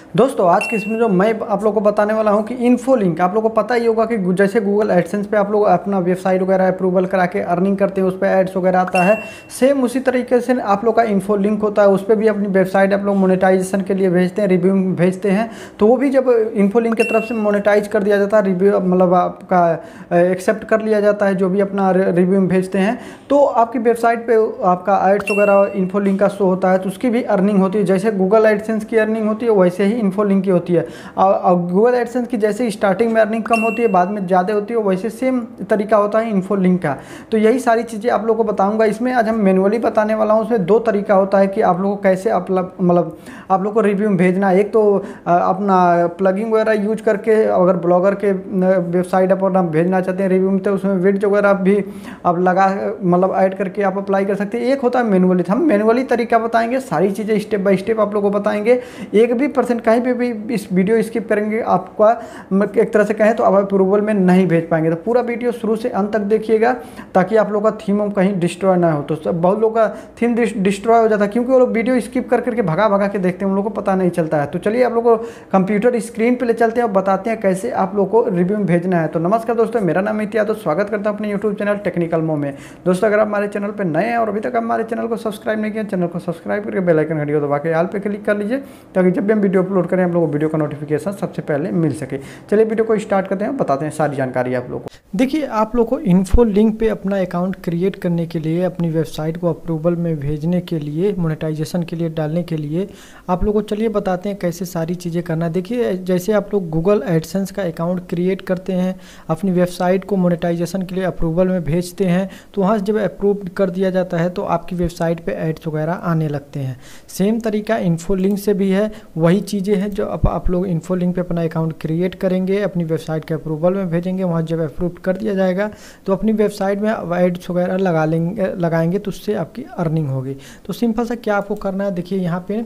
दोस्तों आज की इसमें जो मैं आप लोगों को बताने वाला हूं कि इन्फो लिंक, आप लोगों को पता ही होगा कि जैसे गूगल एडसेंस पे आप लोग अपना वेबसाइट वगैरह अप्रूवल करा के अर्निंग करते हैं, उस पर एड्स वगैरह आता है। सेम उसी तरीके से आप लोग का इन्फो लिंक होता है, उस पर भी अपनी वेबसाइट आप लोग मोनेटाइजेशन के लिए भेजते हैं, रिव्यू भेजते हैं। तो वो भी जब इन्फो लिंक की तरफ से मोनेटाइज कर दिया जाता है, रिव्यू मतलब आपका एक्सेप्ट कर लिया जाता है, जो भी अपना रिव्यू भेजते हैं, तो आपकी वेबसाइट पर आपका एड्स वगैरह इन्फो लिंक का शो होता है, तो उसकी भी अर्निंग होती है। जैसे गूगल एडसेंस की अर्निंग होती है वैसे ही इन्फो लिंक की होती है। और गूगल एडसेंस की जैसे स्टार्टिंग में अर्निंग कम होती है, बाद में ज़्यादा होती है, वैसे सेम तरीका होता है इन्फो लिंक का। तो यही सारी चीज़ें आप लोगों को बताऊंगा। इसमें आज हम मैनुअली बताने वाला हूँ। उसमें दो तरीका होता है कि आप लोगों को कैसे मतलब आप लोग को रिव्यू भेजना है। एक तो अपना प्लगिंग वगैरह यूज करके, अगर ब्लॉगर के वेबसाइट पर आप भेजना चाहते हैं रिव्यू में, तो उसमें विड्थ वगैरह भी आप लगा मतलब ऐड करके आप अप्लाई कर सकते हैं। एक होता है मैनुअली, हम मैनुअली तरीका बताएंगे, सारी चीज़ें स्टेप बाय स्टेप आप लोगों को बताएंगे। एक भी % कहीं पे भी इस वीडियो स्किप करेंगे, आपका एक तरह से कहें तो आप अप्रूवल में नहीं भेज पाएंगे। तो पूरा वीडियो शुरू से अंत तक देखिएगा ताकि आप लोग का थीम कहीं डिस्ट्रॉय ना हो। तो बहुत लोग का थीम डिस्ट्रॉय हो जाता है क्योंकि वो लोग वीडियो स्किप कर करके भगा के देखते हैं, उन लोगों को पता नहीं चलता है। तो चलिए आप लोग को कंप्यूटर स्क्रीन पर ले चलते हैं और बताते हैं कैसे आप लोग को रिव्यू भेजना है। तो नमस्कार दोस्तों, मेरा नाम इतिहास, तो स्वागत करता हूं अपने यूट्यूब चैनल टेक्निकल मो में। दोस्तों अगर आप हमारे चैनल पर नए हैं और अभी तक हमारे चैनल को सब्सक्राइब नहीं किया, चैनल को सब्सक्राइब करके बेल आइकन घंटी को दबा के ऑल पे क्लिक कर लीजिए ताकि जब भी हम वीडियो अपलोड करें आप लोगों को वीडियो का नोटिफिकेशन सबसे पहले मिल सके। चलिए वीडियो को स्टार्ट करते हैं, बताते हैं सारी जानकारी आप लोगों को। देखिए आप लोग को इन्फो लिंक पे अपना अकाउंट क्रिएट करने के लिए, अपनी वेबसाइट को अप्रूवल में भेजने के लिए, मोनेटाइजेशन के लिए डालने के लिए आप लोग को चलिए बताते हैं कैसे सारी चीज़ें करना है। देखिए जैसे आप लोग गूगल एडसेंस का अकाउंट क्रिएट करते हैं, अपनी वेबसाइट को मोनेटाइजेशन के लिए अप्रूवल में भेजते हैं, तो वहाँ जब अप्रूव कर दिया जाता है तो आपकी वेबसाइट पे एड्स वगैरह आने लगते हैं। सेम तरीका इन्फो लिंक से भी है, वही चीज़ें हैं जो आप लोग इन्फो लिंक पे अपना अकाउंट क्रिएट करेंगे, अपनी वेबसाइट के अप्रूवल में भेजेंगे, वहाँ जब अप्रूव कर दिया जाएगा तो अपनी वेबसाइट में एड्स वगैरह लगाएंगे तो उससे आपकी अर्निंग होगी। तो सिंपल सा क्या आपको करना है, देखिए यहाँ पे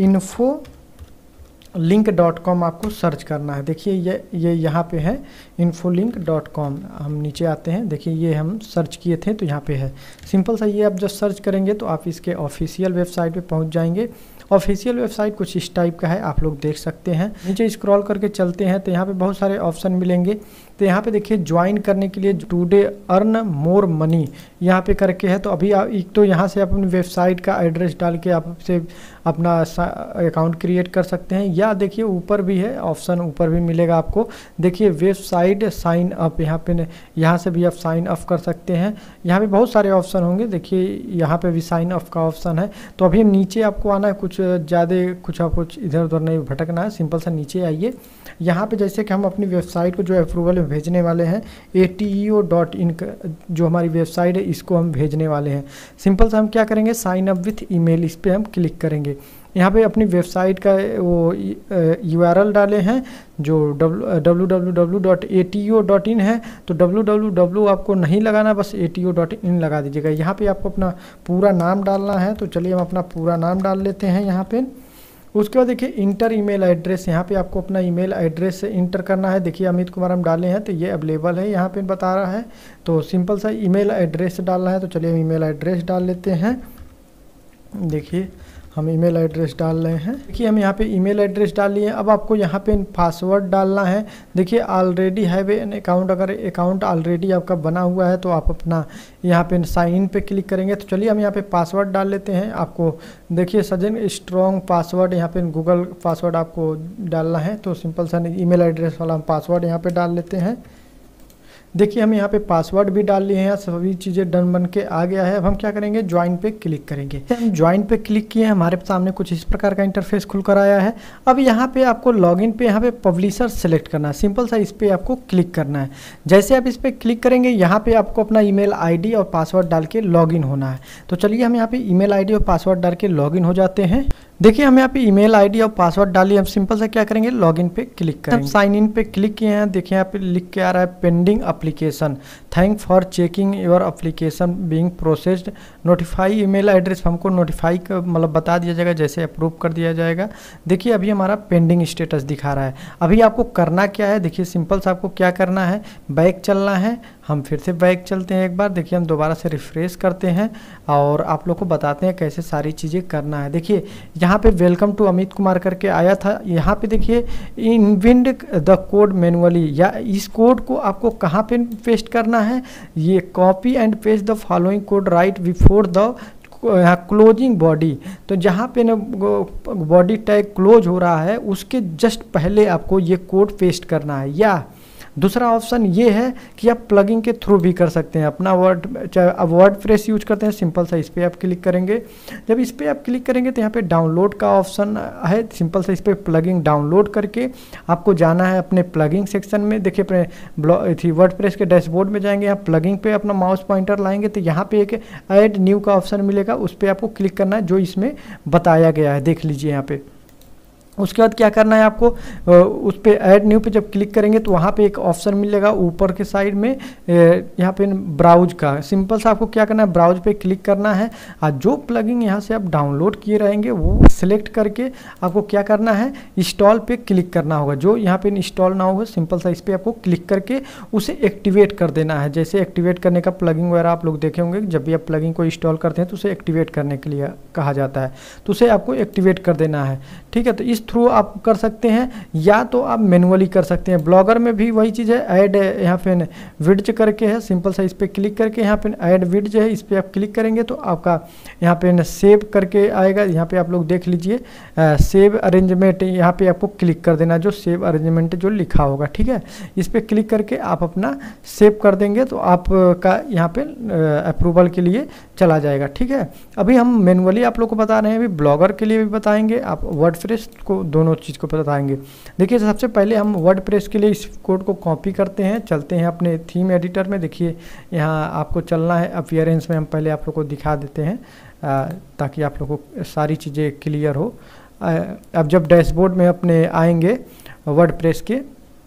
infolink.com आपको सर्च करना है। देखिए ये यहाँ पे है infolink.com। हम नीचे आते हैं, देखिए ये हम सर्च किए थे तो यहाँ पे है। सिंपल सा ये आप जब सर्च करेंगे तो आप इसके ऑफिशियल वेबसाइट पे पहुँच जाएंगे। ऑफिशियल वेबसाइट कुछ इस टाइप का है, आप लोग देख सकते हैं। नीचे स्क्रॉल करके चलते हैं तो यहाँ पे बहुत सारे ऑप्शन मिलेंगे। तो यहाँ पे देखिए ज्वाइन करने के लिए टुडे अर्न मोर मनी यहाँ पे करके है। तो अभी एक तो यहाँ से आप अपनी वेबसाइट का एड्रेस डाल के आप से अपना अकाउंट क्रिएट कर सकते हैं, या देखिए ऊपर भी है ऑप्शन, ऊपर भी मिलेगा आपको। देखिए वेबसाइट साइन अप, यहाँ से भी आप साइन अप कर सकते हैं। यहाँ पे बहुत सारे ऑप्शन होंगे, देखिए यहाँ पे भी साइन अप का ऑप्शन है। तो अभी नीचे आपको आना है, कुछ ज़्यादा कुछ इधर उधर नहीं भटकना है, सिंपल सा नीचे आइए। यहाँ पे जैसे कि हम अपनी वेबसाइट को जो अप्रूवल में भेजने वाले हैं ateo.in जो हमारी वेबसाइट है इसको हम भेजने वाले हैं। सिंपल सा हम क्या करेंगे, साइन अप विथ ईमेल, इस पर हम क्लिक करेंगे। यहाँ पे अपनी वेबसाइट का वो URL डाले हैं जो www.ateo.in है। तो www आपको नहीं लगाना, बस ateo.in लगा दीजिएगा। यहाँ पे आपको अपना पूरा नाम डालना है। तो चलिए हम अपना पूरा नाम डाल लेते हैं यहाँ पे। उसके बाद देखिए इंटर ईमेल एड्रेस, यहाँ पे आपको अपना ईमेल एड्रेस इंटर करना है। देखिए अमित कुमार हम डाले हैं तो ये अवेलेबल है, यहाँ पे बता रहा है। तो सिंपल सा ईमेल एड्रेस डालना है। तो चलिए हम ईमेल एड्रेस डाल लेते हैं। देखिए हम ईमेल एड्रेस डाल रहे हैं। देखिए हम यहाँ पे ईमेल एड्रेस डाल लिए। अब आपको यहाँ पे पासवर्ड डालना है। देखिए ऑलरेडी हैव एन अकाउंट, अगर अकाउंट ऑलरेडी आपका बना हुआ है तो आप अपना यहाँ पे साइन इन पे क्लिक करेंगे। तो चलिए हम यहाँ पे पासवर्ड डाल लेते हैं। आपको देखिए सजन स्ट्रॉन्ग पासवर्ड, यहाँ पे गूगल पासवर्ड आपको डालना है। तो सिंपल सा ईमेल एड्रेस वाला हम पासवर्ड यहाँ पे डाल लेते हैं। देखिए हम यहाँ पे पासवर्ड भी डाल लिए हैं, सभी चीज़ें डन बन के आ गया है। अब हम क्या करेंगे, ज्वाइन पे क्लिक करेंगे। हम ज्वाइन पे क्लिक किए, हमारे सामने कुछ इस प्रकार का इंटरफेस खुल कर आया है। अब यहाँ पे आपको लॉगिन पे यहाँ पे पब्लिशर सेलेक्ट करना है। सिंपल सा इस पर आपको क्लिक करना है। जैसे आप इस पर क्लिक करेंगे यहाँ पे आपको अपना ईमेल ID और पासवर्ड डाल के लॉगिन होना है। तो चलिए हम यहाँ पे ईमेल ID और पासवर्ड डाल के लॉगिन हो जाते हैं। देखिए हम यहाँ पे ईमेल ID और पासवर्ड डालिए। हम सिंपल सा क्या करेंगे, लॉगिन पे क्लिक करेंगे। हम साइन इन पे क्लिक किए हैं। देखिए यहाँ पे लिख के आ रहा है pending application, thank for checking your application being processed, notify email address. हमको नोटिफाई मतलब बता दिया जाएगा जैसे अप्रूव कर दिया जाएगा। देखिए अभी हमारा पेंडिंग स्टेटस दिखा रहा है। अभी आपको करना क्या है, देखिए सिंपल सा आपको क्या करना है, बैक चलना है। हम फिर से बैक चलते हैं एक बार। देखिए हम दोबारा से रिफ्रेश करते हैं और आप लोग को बताते हैं कैसे सारी चीज़ें करना है। देखिए यहाँ पे वेलकम टू अमित कुमार करके आया था, यहाँ पे देखिए इनविंड द कोड मैनुअली, या इस कोड को आपको कहाँ पे पेस्ट करना है, ये copy and paste the following code right before the closing body. तो जहाँ पे ना बॉडी टैग क्लोज हो रहा है उसके जस्ट पहले आपको ये कोड पेस्ट करना है। या दूसरा ऑप्शन ये है कि आप प्लगइन के थ्रू भी कर सकते हैं अपना वर्डप्रेस यूज करते हैं, सिंपल सा इस पर आप क्लिक करेंगे। जब इस पर आप क्लिक करेंगे तो यहाँ पे डाउनलोड का ऑप्शन है, सिंपल सा इस पर प्लगइन डाउनलोड करके आपको जाना है अपने प्लगइन सेक्शन में। देखिए अपने वर्डप्रेस के डैशबोर्ड में जाएंगे, यहाँ प्लगइन पे अपना माउस पॉइंटर लाएंगे तो यहाँ पे एक ऐड न्यू का ऑप्शन मिलेगा, उस पर आपको क्लिक करना है जो इसमें बताया गया है, देख लीजिए यहाँ पे। उसके बाद क्या करना है आपको, उस पर ऐड न्यू पे जब क्लिक करेंगे तो वहाँ पे एक ऑप्शन मिलेगा ऊपर के साइड में, यहाँ पे ब्राउज का, सिंपल सा आपको क्या करना है ब्राउज पे क्लिक करना है और जो प्लगइन यहाँ से आप डाउनलोड किए रहेंगे वो सिलेक्ट करके आपको क्या करना है इंस्टॉल पे क्लिक करना होगा। जो यहाँ पे इंस्टॉल ना होगा सिंपल सा इस पर आपको क्लिक करके उसे एक्टिवेट कर देना है। जैसे एक्टिवेट करने का प्लगइन वगैरह आप लोग देखे होंगे, जब भी आप प्लगइन को इंस्टॉल करते हैं तो उसे एक्टिवेट करने के लिए कहा जाता है, तो उसे आपको एक्टिवेट कर देना है। ठीक है, तो इस थ्रू आप कर सकते हैं या तो आप मैनुअली कर सकते हैं। ब्लॉगर में भी वही चीज़ है, ऐड यहाँ पे विड्ज करके है, सिंपल सा इस पर क्लिक करके यहाँ पे ऐड विड्ज है, इस पर आप क्लिक करेंगे तो आपका यहाँ पे सेव करके आएगा। यहाँ पे आप लोग देख लीजिए सेव अरेंजमेंट, यहाँ पे आपको क्लिक कर देना जो सेव अरेंजमेंट जो लिखा होगा। ठीक है, इस पर क्लिक करके आप अपना सेव कर देंगे तो आपका यहाँ पे अप्रूवल के लिए चला जाएगा। ठीक है, अभी हम मैनुअली आप लोग को बता रहे हैं, अभी ब्लॉगर के लिए भी बताएंगे, आप वर्डप्रेस को दोनों चीज़ को बताएंगे। देखिए सबसे पहले हम वर्डप्रेस के लिए इस कोड को कॉपी करते हैं, चलते हैं अपने थीम एडिटर में। देखिए यहाँ आपको चलना है अपीयरेंस में, हम पहले आप लोग को दिखा देते हैं ताकि आप लोग को सारी चीज़ें क्लियर हो। अब जब डैशबोर्ड में अपने आएंगे वर्डप्रेस के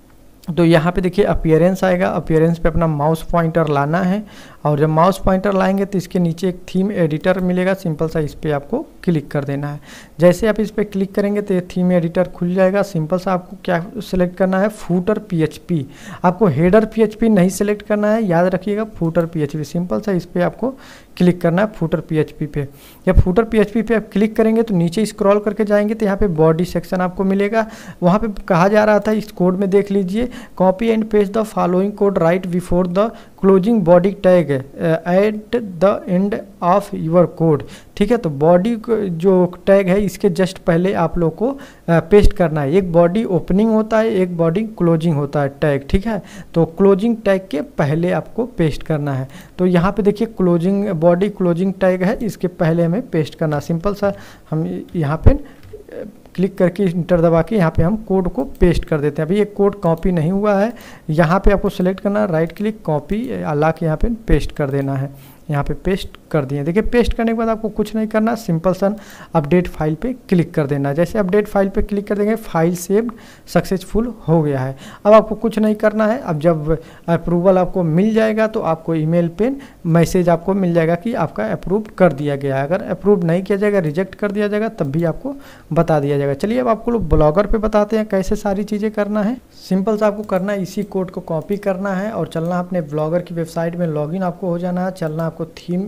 तो यहाँ पे देखिए अपीयरेंस आएगा, अपीयरेंस पे अपना माउस पॉइंटर लाना है और जब माउस पॉइंटर लाएंगे तो इसके नीचे एक थीम एडिटर मिलेगा, सिंपल सा इस पर आपको क्लिक कर देना है। जैसे आप इस पर क्लिक करेंगे तो ये थीम एडिटर खुल जाएगा। सिंपल सा आपको क्या सिलेक्ट करना है, फूटर PHP, आपको हेडर PHP नहीं सिलेक्ट करना है, याद रखिएगा फूटर PHP, सिंपल सा इस पर आपको क्लिक करना है फूटर PHP पे। जब फूटर PHP पे आप क्लिक करेंगे तो नीचे स्क्रॉल करके जाएंगे तो यहाँ पे बॉडी सेक्शन आपको मिलेगा, वहाँ पे कहा जा रहा था इस कोड में देख लीजिए, copy and paste the following code right before the closing body tag at the end of your code. ठीक है, तो बॉडी जो टैग है इसके जस्ट पहले आप लोग को पेस्ट करना है। एक बॉडी ओपनिंग होता है, एक बॉडी क्लोजिंग होता है टैग। ठीक है, तो क्लोजिंग टैग के पहले आपको पेस्ट करना है। तो यहाँ पे देखिए क्लोजिंग बॉडी क्लोजिंग टैग है, इसके पहले हमें पेस्ट करना। सिंपल सा हम यहाँ पे क्लिक करके इंटर दबा के यहाँ पे हम कोड को पेस्ट कर देते हैं। अभी ये कोड कॉपी नहीं हुआ है, यहाँ पे आपको सेलेक्ट करना है, राइट क्लिक कॉपी ला के यहाँ पे पेस्ट कर देना है। यहाँ पे पेस्ट कर दिए। देखिए पेस्ट करने के बाद आपको कुछ नहीं करना, सिंपल सा अपडेट फाइल पे क्लिक कर देना। जैसे अपडेट फाइल पे क्लिक कर देंगे फाइल सेव सक्सेसफुल हो गया है। अब आपको कुछ नहीं करना है, अब जब अप्रूवल आपको मिल जाएगा तो आपको ईमेल पे मैसेज आपको मिल जाएगा कि आपका अप्रूव कर दिया गया है। अगर अप्रूव नहीं किया जाएगा, रिजेक्ट कर दिया जाएगा, तब भी आपको बता दिया जाएगा। चलिए अब आपको लोग ब्लॉगर पे बताते हैं कैसे सारी चीज़ें करना है। सिंपल सा आपको करना है, इसी कोड को कॉपी करना है और चलना अपने ब्लॉगर की वेबसाइट में, लॉगिन आपको हो जाना है। चलना आपको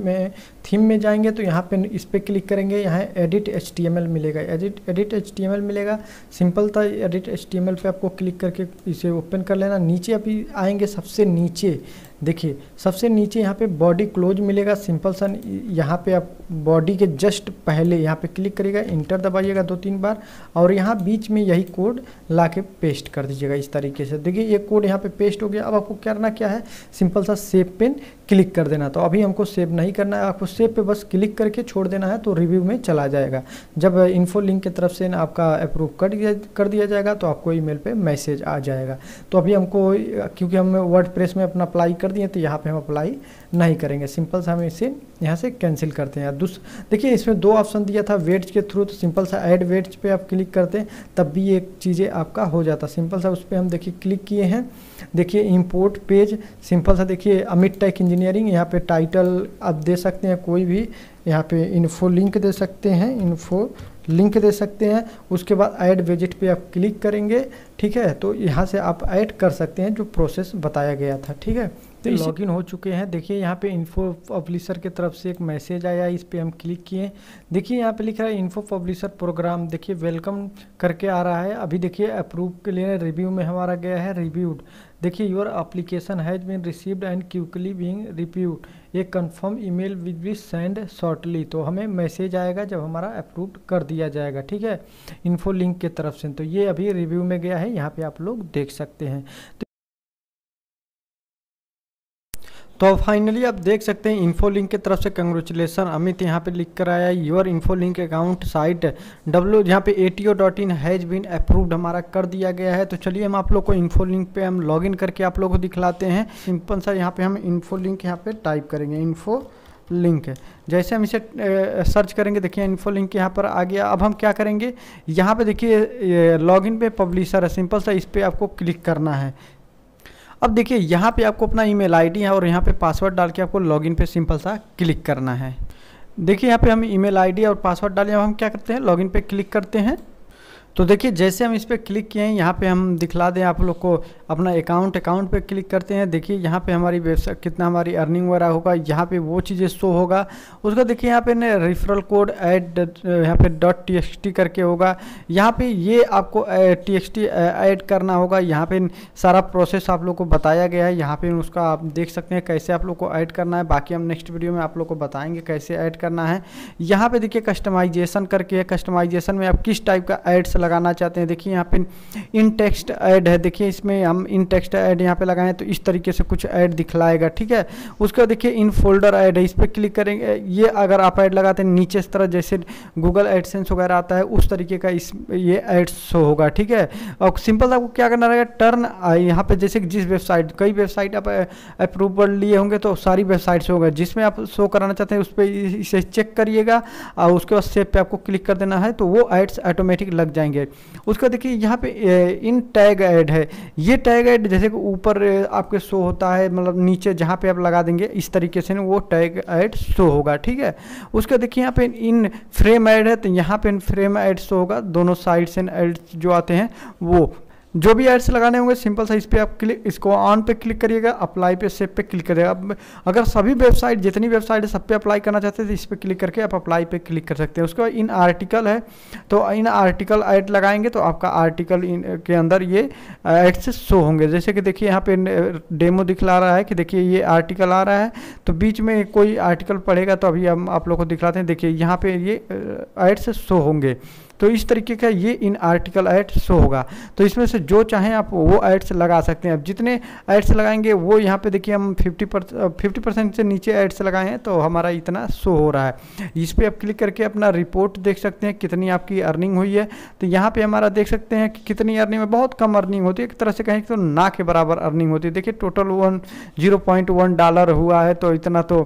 थीम में जाएंगे तो यहाँ पे इस पर क्लिक करेंगे, यहाँ एडिट HTML मिलेगा, एडिट HTML मिलेगा। सिंपल था एडिट HTML पे आपको क्लिक करके इसे ओपन कर लेना। नीचे अभी आएंगे सबसे नीचे, देखिए सबसे नीचे यहाँ पे बॉडी क्लोज मिलेगा। सिंपल सा यहाँ पे आप बॉडी के जस्ट पहले यहाँ पे क्लिक करिएगा, इंटर दबाइएगा 2-3 बार और यहाँ बीच में यही कोड ला के पेस्ट कर दीजिएगा इस तरीके से। देखिए ये कोड यहाँ पे पेस्ट हो गया। अब आपको करना क्या है, सिंपल सा सेव पे क्लिक कर देना। तो अभी हमको सेव नहीं करना है, आपको सेव पे बस क्लिक करके छोड़ देना है तो रिव्यू में चला जाएगा। जब इन्फो लिंक की तरफ से आपका अप्रूव कर दिया जाएगा तो आपको ईमेल पे मैसेज आ जाएगा। तो अभी हमको, क्योंकि हम वर्डप्रेस में अपना अप्लाई कर दिए तो यहाँ पे हम अप्लाई नहीं करेंगे। सिंपल सा हम इसे यहाँ से कैंसिल करते हैं। देखिए इसमें 2 ऑप्शन दिया था वेट्स के थ्रू, तो सिंपल सा ऐड वेट्स पे आप क्लिक करते हैं तब भी ये चीज़ें आपका हो जाता। सिंपल सा उस पर हम देखिए क्लिक किए हैं। देखिए इंपोर्ट पेज, सिंपल सा देखिए अमित टेक इंजीनियरिंग, यहाँ पे टाइटल आप दे सकते हैं कोई भी, यहाँ पे इन्फो लिंक दे सकते हैं, इन्फो लिंक दे सकते हैं। उसके बाद ऐड विजिट पे आप क्लिक करेंगे। ठीक है, तो यहाँ से आप ऐड कर सकते हैं जो प्रोसेस बताया गया था। ठीक है, तो लॉगिन हो चुके हैं। देखिए यहाँ पे इन्फो पब्लिशर की तरफ से एक मैसेज आया, इस पर हम क्लिक किए। देखिए यहाँ पे लिख रहा है इन्फो पब्लिशर प्रोग्राम, देखिए वेलकम करके आ रहा है। अभी देखिए अप्रूव के लिए रिव्यू में हमारा गया है रिव्यूड। देखिए your application has been received and quickly being reviewed, एक confirm email will be send shortly. तो हमें मैसेज आएगा जब हमारा अप्रूव कर दिया जाएगा, ठीक है, इन्फो लिंक की तरफ से। तो ये अभी रिव्यू में गया है, यहाँ पे आप लोग देख सकते हैं। तो फाइनली आप देख सकते हैं इन्फो लिंक की तरफ से कंग्रेचुलेसन अमित, यहाँ पे लिख कर आया your info link account site यहाँ पे ATO.in हैज़ बीन अप्रूव्ड हमारा कर दिया गया है। तो चलिए हम आप लोग को इन्फो लिंक पे हम लॉगिन करके आप लोग को दिखलाते हैं। सिंपल सा यहाँ पे हम इन्फो लिंक यहाँ पे टाइप करेंगे, इन्फो लिंक। जैसे हम इसे सर्च करेंगे, देखिए इन्फो लिंक यहाँ पर आ गया। अब हम क्या करेंगे, यहाँ पे देखिए लॉगिन पे पब्लिशर है, सिंपल सा इस पर आपको क्लिक करना है। अब देखिए यहाँ पे आपको अपना ईमेल आईडी है और यहाँ पे पासवर्ड डाल के आपको लॉगिन पे सिंपल सा क्लिक करना है। देखिए यहाँ पे हम ईमेल आईडी और पासवर्ड डालें। अब हम क्या करते हैं, लॉगिन पे क्लिक करते हैं। तो देखिए जैसे हम इस पर क्लिक किए हैं, यहाँ पे हम दिखला दें आप लोग को अपना अकाउंट पे क्लिक करते हैं। देखिए यहाँ पे हमारी वेबसाइट कितना हमारी अर्निंग वगैरह होगा, यहाँ पे वो चीज़ें शो होगा। उसका देखिए यहाँ पे ना रेफरल कोड ऐड यहाँ पे .txt करके होगा, यहाँ पे ये आपको txt ऐड करना होगा। यहाँ पे सारा प्रोसेस आप लोग को बताया गया है, यहाँ पे उसका आप देख सकते हैं कैसे आप लोग को ऐड करना है। बाकी हम नेक्स्ट वीडियो में आप लोग को बताएंगे कैसे ऐड करना है। यहाँ पे देखिए कस्टमाइजेशन करके है, कस्टमाइजेशन में आप किस टाइप का एड्स लगाना चाहते हैं। देखिए यहाँ पे इन टेक्स्ट ऐड है, देखिए इसमें हम इन टेक्स्ट ऐड यहाँ पे लगाएं तो इस तरीके से कुछ ऐड दिखलाएगा, ठीक है। उसका देखिए इन फोल्डर ऐड है, इस पर क्लिक करेंगे। ये अगर आप ऐड लगाते हैं नीचे इस तरह जैसे गूगल एडसेंस वगैरह आता है उस तरीके का ये ऐड शो होगा, ठीक है। और सिंपल आपको क्या करना रहेगा, टर्न यहाँ पे जैसे जिस वेबसाइट, कई वेबसाइट आप अप्रूवल लिए होंगे तो सारी वेबसाइट से होगा, जिसमें आप शो कराना चाहते हैं उस पर इसे चेक करिएगा और उसके बाद सेव पे आपको क्लिक कर देना है, तो वो एड्स ऑटोमेटिक लग जाएंगे। उसका देखिए यहाँ पे इन टैग ऐड है, ये टैग ऐड जैसे कि ऊपर आपके शो होता है, मतलब नीचे जहाँ पे आप लगा देंगे इस तरीके से वो टैग ऐड शो होगा, ठीक है। उसका देखिए यहाँ पे इन फ्रेम ऐड है, तो यहाँ पे इन फ्रेम ऐड शो होगा, दोनों साइड से ऐड जो आते हैं वो जो भी एड्स लगाने होंगे सिंपल सा इस पर आप क्लिक, इसको ऑन पे क्लिक करिएगा, अप्लाई पे सेव पे क्लिक करिएगा। अब अगर सभी वेबसाइट जितनी वेबसाइट है सब पे अप्लाई करना चाहते हैं तो इस पर क्लिक करके आप अप्लाई पे क्लिक कर सकते हैं। उसके बाद इन आर्टिकल है, तो इन आर्टिकल ऐड लगाएंगे तो आपका आर्टिकल के अंदर ये एड्स शो होंगे। जैसे कि देखिए यहाँ पे डेमो दिखला रहा है कि देखिए ये आर्टिकल आ रहा है, तो बीच में कोई आर्टिकल पढ़ेगा तो अभी हम आप लोग को दिखलाते हैं। देखिए यहाँ पे ये एड्स शो होंगे, तो इस तरीके का ये इन आर्टिकल ऐड शो होगा। तो इसमें से जो चाहें आप वो एड्स लगा सकते हैं। अब जितने एड्स लगाएंगे वो यहाँ पे देखिए हम 50% से नीचे एड्स लगाए हैं तो हमारा इतना शो हो रहा है। इस पर आप क्लिक करके अपना रिपोर्ट देख सकते हैं कितनी आपकी अर्निंग हुई है। तो यहाँ पे हमारा देख सकते हैं कि कितनी अर्निंग में बहुत कम अर्निंग होती है, एक तरह से कहें तो ना के बराबर अर्निंग होती है। देखिए टोटल $0.1 हुआ है, तो इतना तो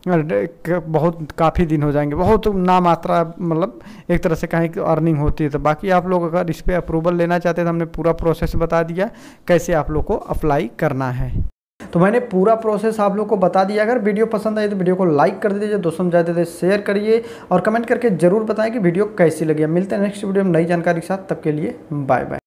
बहुत काफ़ी दिन हो जाएंगे, बहुत ना मात्रा, मतलब एक तरह से कहें कि अर्निंग होती है। तो बाकी आप लोग अगर इस पर अप्रूवल लेना चाहते हैं तो हमने पूरा प्रोसेस बता दिया कैसे आप लोग को अप्लाई करना है। तो मैंने पूरा प्रोसेस आप लोग को बता दिया। अगर वीडियो पसंद आई तो वीडियो को लाइक कर दीजिए, दोस्तों में ज़्यादा शेयर करिए और कमेंट करके जरूर बताएं कि वीडियो कैसी लगी। मिलते हैं नेक्स्ट वीडियो में नई जानकारी के साथ, तब के लिए बाय बाय।